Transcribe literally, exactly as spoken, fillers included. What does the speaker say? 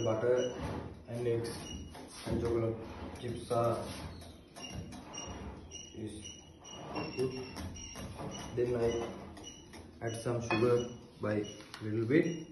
butter and eggs and chocolate chips are is good. Then I add some sugar by little bit.